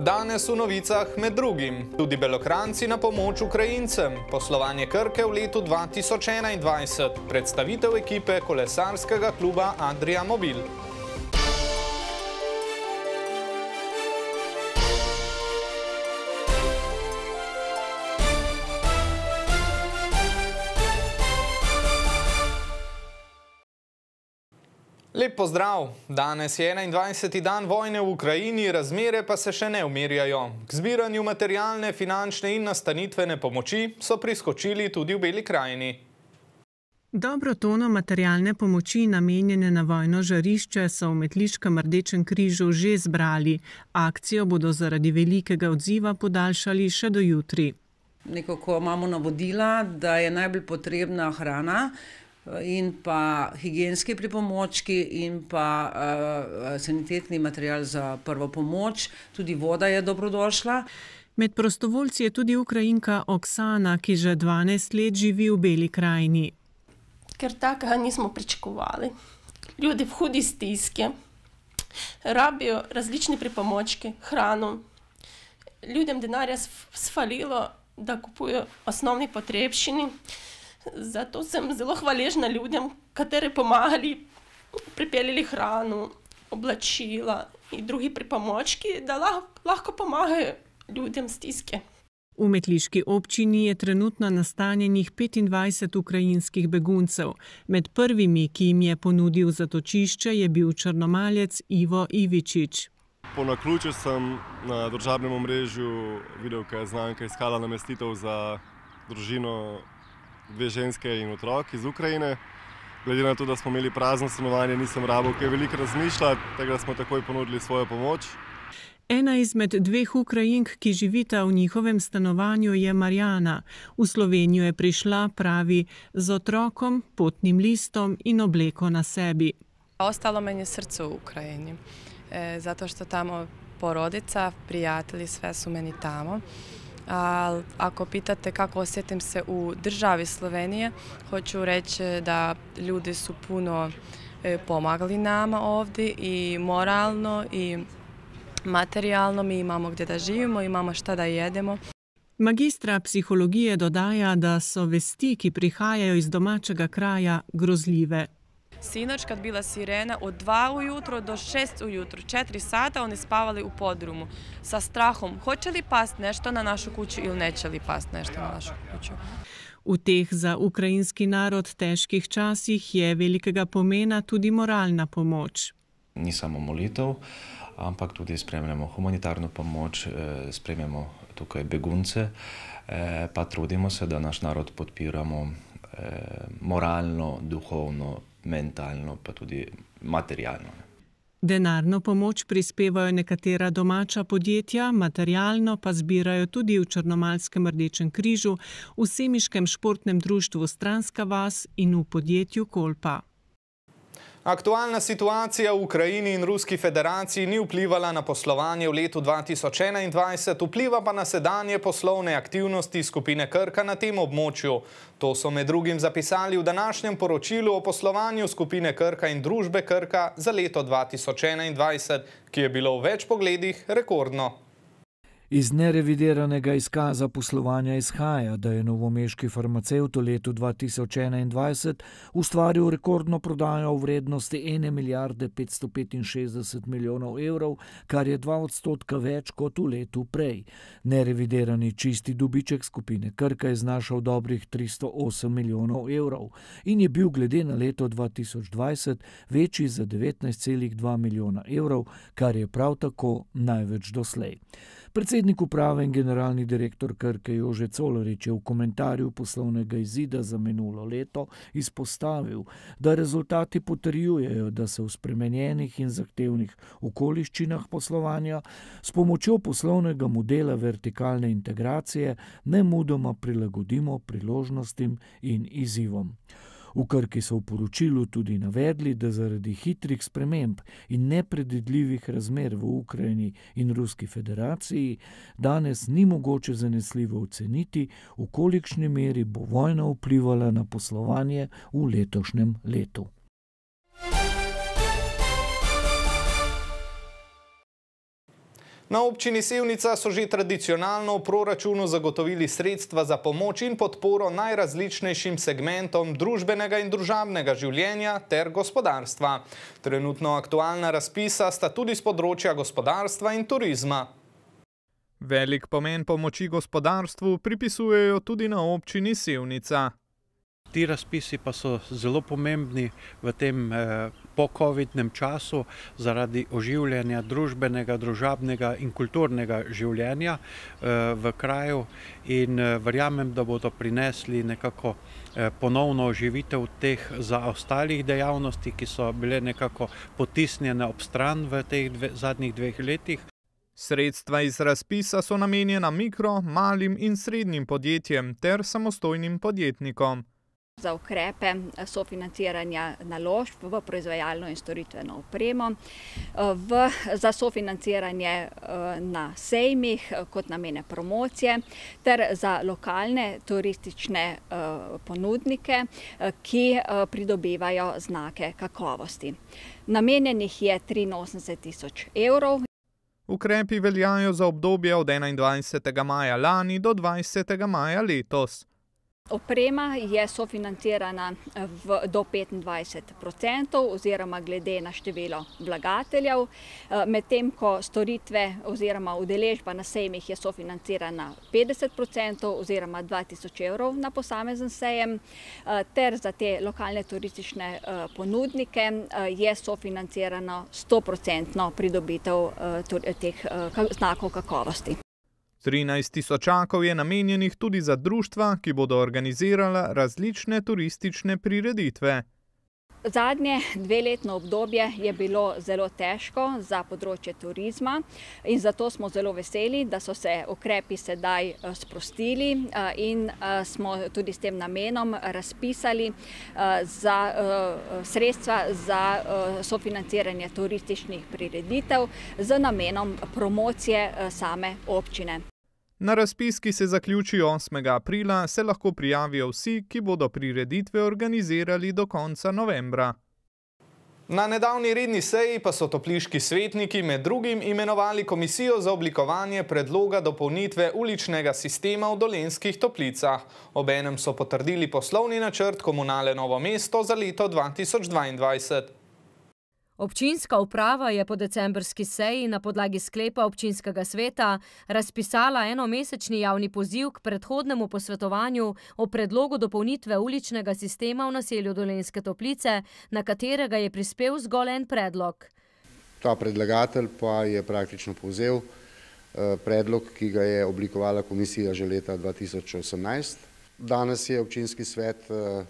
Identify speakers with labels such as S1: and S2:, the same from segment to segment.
S1: Danes v novicah med drugim tudi Belokranjci na pomoč Ukrajincem, poslovanje Krke v letu 2021, predstavitev ekipe kolesarskega kluba Adria Mobil. Lep pozdrav! Danes je 21. dan vojne v Ukrajini, razmere pa se še ne umirjajo. K zbiranju materialne, finančne in nastanitvene pomoči so priskočili tudi v Beli krajini.
S2: Dobro tono materialne pomoči, namenjene na vojno žarišče, so v Metliškem Rdečem križu že zbrali. Akcijo bodo zaradi velikega odziva podaljšali še do jutri.
S3: Nekako imamo navodila, da je najbolj potrebna hrana in pa higienski pripomočki in pa sanitetni material za prvo pomoč. Tudi voda je dobrodošla.
S2: Med prostovoljci je tudi Ukrajinka Oksana, ki že 12 let živi v Beli krajini.
S4: Ker takega nismo pričakovali. Ljudi v hudi stiski, rabijo različni pripomočki, hrano. Ljudem denarja sfalilo, da kupujo osnovni potrebščini. Zato sem zelo hvaležna ljudem, kateri pomagali, pripeljali hrano, oblačila in drugi pripomočki, da lahko pomagajo ljudem stiske.
S2: V Metliški občini je trenutno nastanjenih 25 ukrajinskih beguncev. Med prvimi, ki jim je ponudil zatočišče, je bil črnomalec Ivo Ivičič.
S5: Po naključju sem na družabnem omrežju videl, kaj je znanka iskala namestitev za družino, 2 ženske in otrok iz Ukrajine. Glede na to, da smo imeli prazno stanovanje, nisem rabil kaj veliko razmišljati, tega smo takoj ponudili svojo pomoč.
S2: Ena izmed 2 Ukrajink, ki živita v njihovem stanovanju, je Marjana. V Slovenijo je prišla, pravi, z otrokom, potnim listom in obleko na sebi.
S6: Ostalo meni srce u Ukrajini, zato što tamo porodica, prijatelji, sve su meni tamo. A ako pitate kako osjetim se u državi Slovenije, hoću reći da ljudi su puno pomagali nama ovdje i moralno i materijalno. Mi imamo gdje da živimo, imamo šta da jedemo.
S2: Magistra psihologije dodaja, da so vesti, ki prihajajo iz domačega kraja, grozljive.
S6: Sinoć kad bila sirena od 2 ujutro do 6 ujutro, 4 sata oni spavali u podrumu sa strahom hoće li past nešto na našu kuću ili neće li past nešto na našu kuću.
S2: V teh za ukrajinski narod težkih časih je velikega pomena tudi moralna pomoč.
S7: Ni samo molitev, ampak tudi spremljamo humanitarno pomoč, spremljamo tukaj begunce, pa trudimo se, da naš narod podpiramo moralno, duhovno, mentalno, pa tudi materialno.
S2: Denarno pomoč prispevajo nekatera domača podjetja, materialno pa zbirajo tudi v Črnomaljskem Rdečem križu, v Semiškem športnem društvu Stranska vas in v podjetju Kolpa.
S1: Aktualna situacija v Ukrajini in Ruski federaciji ni vplivala na poslovanje v letu 2021, vpliva pa na sedanje poslovne aktivnosti skupine Krka na tem območju. To so med drugim zapisali v današnjem poročilu o poslovanju skupine Krka in družbe Krka za leto 2021, ki je bilo v več pogledih rekordno.
S8: Iz nerevideranega izkaza poslovanja izhaja, da je novomeški farmacevt v letu 2021 ustvaril rekordno prodajo v vrednosti 1 milijarde 565 milijonov evrov, kar je 2% več kot v letu prej. Nereviderani čisti dobiček skupine Krka je znašal dobrih 308 milijonov evrov in je bil glede na leto 2020 večji za 19,2 milijona evrov, kar je prav tako največ doslej. Predsednik uprave in generalni direktor Krke Jože Colarič je v komentarju poslovnega izida za minulo leto izpostavil, da rezultati potrjujejo, da se v spremenjenih in zahtevnih okoliščinah poslovanja s pomočjo poslovnega modela vertikalne integracije nemudoma prilagodimo priložnostim in izzivom. V Krki so v poročilu tudi navedli, da zaradi hitrih sprememb in nepredvidljivih razmer v Ukrajini in Ruski federaciji danes ni mogoče zanesljivo oceniti, v kolikšni meri bo vojna vplivala na poslovanje v letošnjem letu.
S1: Na občini Sevnica so že tradicionalno v proračunu zagotovili sredstva za pomoč in podporo najrazličnejšim segmentom družbenega in družabnega življenja ter gospodarstva. Trenutno aktualna razpisa sta tudi z področja gospodarstva in turizma. Velik pomen pomoči gospodarstvu pripisujejo tudi na občini Sevnica.
S9: Ti razpisi pa so zelo pomembni v tem po-covidnem času zaradi oživljanja družbenega, družabnega in kulturnega življenja v kraju in verjamem, da bodo prinesli nekako ponovno oživitev teh zaostalih dejavnosti, ki so bile nekako potisnjene ob stran v teh zadnjih 2 letih.
S1: Sredstva iz razpisa so namenjena mikro, malim in srednjim podjetjem ter samostojnim podjetnikom.
S10: Za ukrepe sofinanciranja naložb v proizvajalno in storitveno opremo, za sofinanciranje na sejmih kot namene promocije ter za lokalne turistične ponudnike, ki pridobivajo znake kakovosti. Namenjenih je 83 000 evrov.
S1: Ukrepi veljajo za obdobje od 21. maja lani do 20. maja letos.
S10: Oprema je sofinancirana do 25% oziroma glede na število vlagateljev, medtem ko storitve oziroma udeležba na sejmih je sofinancirana 50% oziroma 2000 evrov na posamezen sejem, ter za te lokalne turistične ponudnike je sofinancirano 100% pridobitev teh znakov kakovosti.
S1: 13 tisočakov je namenjenih tudi za društva, ki bodo organizirala različne turistične prireditve.
S10: Zadnje 2-letno obdobje je bilo zelo težko za področje turizma in zato smo zelo veseli, da so se ukrepi sedaj sprostili in smo tudi s tem namenom razpisali za sredstva za sofinanciranje turističnih prireditev z namenom promocije same občine.
S1: Na razpis, ki se zaključi 8. aprila, se lahko prijavijo vsi, ki bodo prireditve organizirali do konca novembra. Na nedavni redni seji pa so topliški svetniki med drugim imenovali komisijo za oblikovanje predloga dopolnitve uličnega sistema v Dolenjskih Toplicah. Obenem so potrdili poslovni načrt Komunale Novo mesto za leto 2022.
S11: Občinska uprava je po decembrski seji na podlagi sklepa občinskega sveta razpisala enomesečni javni poziv k predhodnemu posvetovanju o predlogu dopolnitve uličnega sistema v naselju Dolenjske Toplice, na katerega je prispel zgolj en predlog.
S12: Ta predlagatelj pa je praktično povzel predlog, ki ga je oblikovala komisija že leta 2018. Danes je občinski svet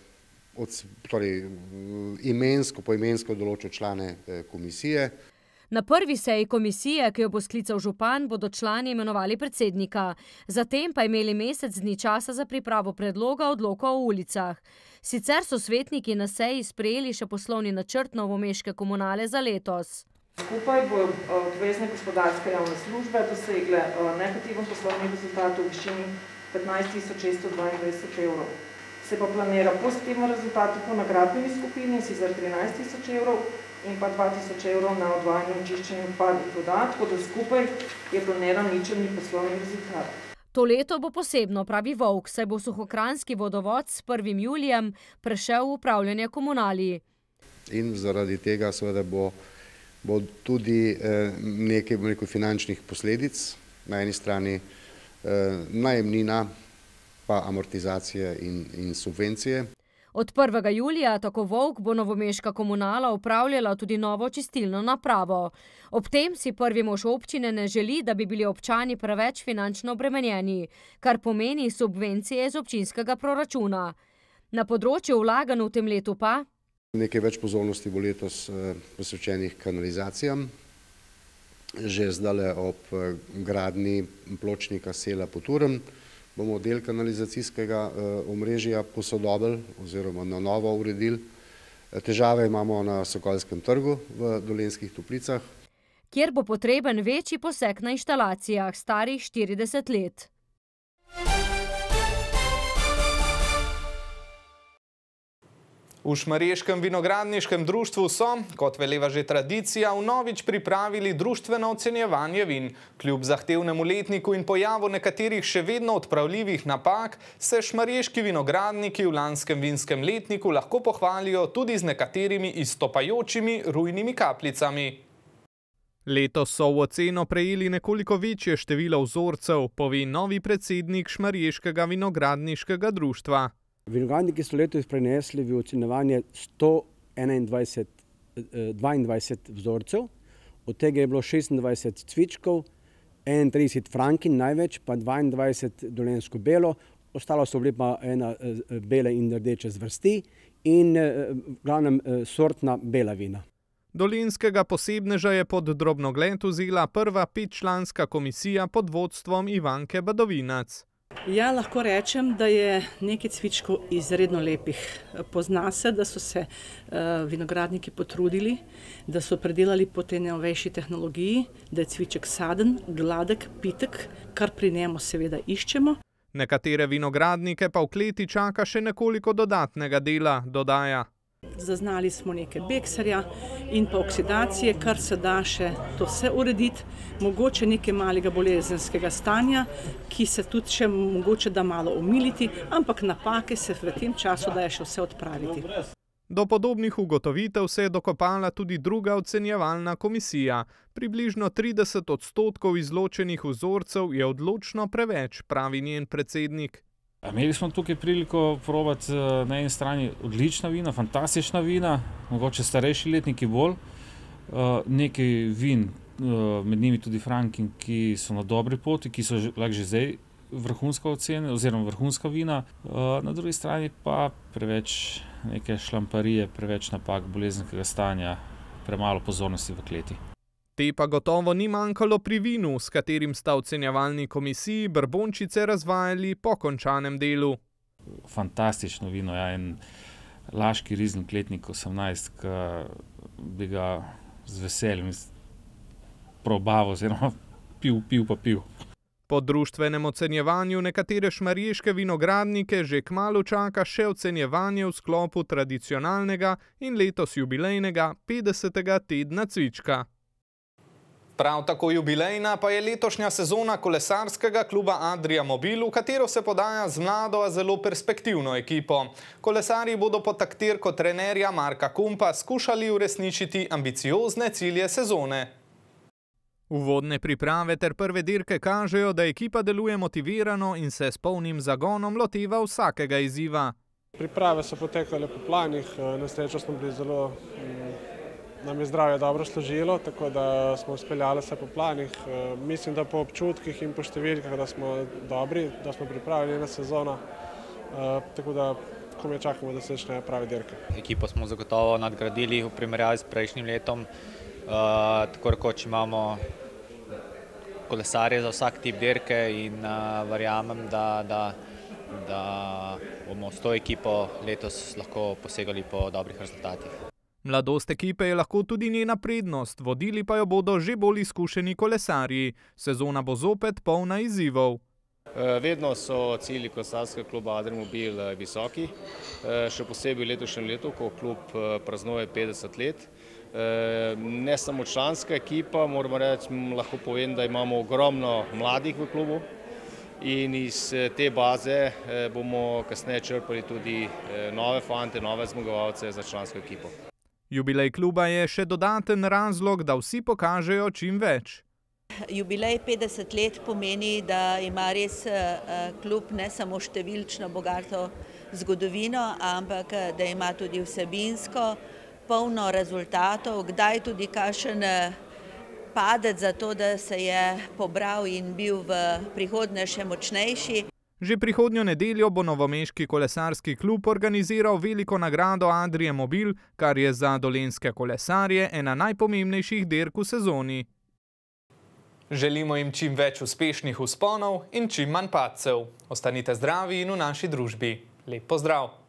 S12: poimensko določil člane komisije.
S11: Na prvi seji komisije, ki jo bo sklical župan, bodo člani imenovali predsednika. Zatem pa imeli mesec dni časa za pripravo predloga odloka o ulicah. Sicer so svetniki na seji sprejeli še poslovni načrt novomeške komunale za letos.
S13: Skupaj bodo obvezne gospodarske javne službe dosegle negativen poslovni rezultat v višini 15 622 evrov. Se pa planira pozitiven rezultat po nagradbeni skupini, sicer 13 000 evrov in pa 2000 evrov na odvajanje in čiščenje odpadnih voda, tako da skupaj je planiran ničelni poslovni rezultat.
S11: To leto bo posebno, pravi Volk, saj bo suhokranjski vodovod s 1. julijem prešel v upravljanje komunali.
S12: In zaradi tega seveda bo tudi nekaj finančnih posledic, na eni strani najemnina, pa amortizacije in subvencije.
S11: Od 1. julija, tako Volk, bo novomeška komunala upravljala tudi novo čistilno napravo. Ob tem si prvi mož občine ne želi, da bi bili občani preveč finančno obremenjeni, kar pomeni subvencije iz občinskega proračuna. Na področju vlaganj v tem letu pa
S12: nekaj več pozornosti bo letos posvečenih kanalizacijam. Že zdajle ob gradnji pločnika Sela Poturn bomo del kanalizacijskega omrežja posodobili oziroma na novo uredili. Težave imamo na Sokolskem trgu v Dolenjskih Toplicah,
S11: kjer bo potreben večji poseg na inštalacijah starih 40 let.
S1: V Šmarješkem vinogradniškem društvu so, kot veleva že tradicija, vnovič pripravili društveno ocenjevanje vin. Kljub zahtevnemu letniku in pojavu nekaterih še vedno odpravljivih napak, se šmarješki vinogradniki v lanskem vinskem letniku lahko pohvalijo tudi z nekaterimi izstopajočimi rujnimi kapljicami. Letos so v oceno prejeli nekoliko večje število vzorcev, pove novi predsednik Šmarješkega vinogradniškega društva.
S14: Vinogradniki so letos prenesli v ocenjevanje 122 vzorcev, od tega je bilo 26 cvičkov, 31 frankin največ, pa 22 dolenjsko belo, ostalo so bili pa ena bele in rdeče zvrsti in v glavnem sortna bela vina.
S1: Dolenjskega posebneža je pod drobnogled vzela prva 5-članska komisija pod vodstvom Ivanke Badovinac.
S15: Ja, lahko rečem, da je nekaj cvičkov izredno lepih. Pozna se, da so se vinogradniki potrudili, da so predelali po tej novejši tehnologiji, da je cviček saden, gladek, pitek, kar pri njemu seveda iščemo.
S1: Nekatere vinogradnike pa v kleti čaka še nekoliko dodatnega dela, dodaja.
S15: Zaznali smo nekaj bekserja in pa oksidacije, kar se da še to vse urediti, mogoče nekaj malega bolezenskega stanja, ki se tudi še mogoče da malo omiliti, ampak napake se v tem času da je še vse odpraviti.
S1: Do podobnih ugotovitev se je dokopala tudi druga ocenjevalna komisija. Približno 30% izločenih vzorcev je odločno preveč, pravi njen predsednik.
S16: Imeli smo tukaj priliko probati na eni strani odlična vina, fantastična vina, mogoče starejši letniki bolj, nekaj vin, med njimi tudi frankin, ki so na dobri poti, ki so lahko že zdaj vrhunska ocena oziroma vrhunska vina, na drugi strani pa preveč neke šlamparije, preveč napak bolezenskega stanja, premalo pozornosti v kleti.
S1: Te pa gotovo ni manjkalo pri vinu, s katerim sta ocenjevalni komisiji brbončice razvajali po končanem delu.
S16: Fantastično vino, ja, en laški rizling letnik 18, ki bi ga z veseljem probaval, oziroma pil.
S1: Po društvenem ocenjevanju nekatere šmarješke vinogradnike že kmalu čaka še ocenjevanje v sklopu tradicionalnega in letos jubilejnega 50. tedna cvička. Prav tako jubilejna pa je letošnja sezona kolesarskega kluba Adria Mobil, v katero se podaja z mlado, a zelo perspektivno ekipo. Kolesarji bodo pod taktirko trenerja Marka Kumpa skušali uresničiti ambiciozne cilje sezone. Uvodne priprave ter prve dirke kažejo, da ekipa deluje motivirano in se s polnim zagonom loteva vsakega izziva.
S17: Priprave so potekale po planih, na srečo smo bili zelo... Nam je zdravje dobro služilo, tako da smo speljali se po planih. Mislim, da po občutkih in po številkah, da smo dobri, da smo pripravljeni na sezono, tako da komaj čakamo, da se začnejo prave dirke.
S18: Ekipo smo zagotovo nadgradili v primerjavi s prejšnjim letom, tako rekoč imamo kolesarje za vsak tip dirke in verjamem, da bomo s to ekipo letos lahko posegali po dobrih rezultatih.
S1: Mladost ekipe je lahko tudi njena prednost, vodili pa jo bodo že bolj izkušeni kolesarji. Sezona bo zopet polna izzivov.
S19: Vedno so cilji kolesarskega kluba Adria Mobil visoki, še posebej v letošnjem letu, ko klub praznuje 50 let. Ne samo članska ekipa, moramo reči, lahko povem, da imamo ogromno mladih v klubu in iz te baze bomo kasneje črpali tudi nove fante, nove zmagovalce za člansko ekipo.
S1: Jubilej kluba je še dodaten razlog, da vsi pokažejo čim več.
S20: Jubilej 50 let pomeni, da ima res klub ne samo številčno bogato zgodovino, ampak da ima tudi vsebinsko polno rezultatov, kdaj tudi kakšen padec za to, da se je pobral in bil v prihodnje še močnejši.
S1: Že prihodnjo nedeljo bo novomeški kolesarski klub organiziral veliko nagrado Adrie Mobil, kar je za dolenjske kolesarje ena najpomembnejših dirk v sezoni. Želimo jim čim več uspešnih vzponov in čim manj padcev. Ostanite zdravi in v naši družbi. Lep pozdrav!